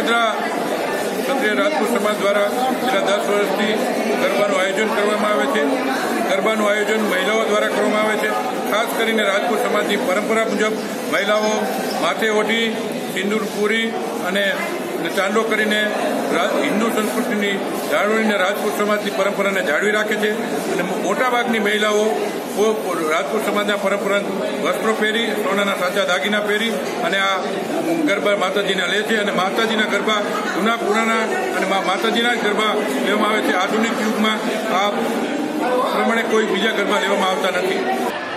ધાંગધ્રા ક્ષત્રિય રાજપૂત સમાજ દ્વારા છેલ્લા 10 વર્ષથી ગરબાનું આયોજન કરવામાં આવે છે. ગરબાનું આયોજન મહિલાઓ દ્વારા કરવામાં આવે છે. ખાસ કરીને રાજપૂત સમાજની પરંપરા મુજબ મહિલાઓ માથે ઓઢી સિંદૂર પૂરી અને ચાંદો કરીને હિન્દુ સંસ્કૃતિની જાળવણીને રાજપૂત સમાજની પરંપરાને જાળવી રાખે છે. અને મોટાભાગની મહિલાઓ રાજપૂત સમાજના પરંપરાગત વસ્ત્રો પહેરી, સોનાના સાચા દાગીના પહેરી અને આ ગરબા માતાજીના લે છે. અને માતાજીના ગરબા જૂના પુરાણા અને માતાજીના જ ગરબા લેવામાં આવે છે. આધુનિક યુગમાં આ પ્રમાણે કોઈ બીજા ગરબા લેવામાં આવતા નથી.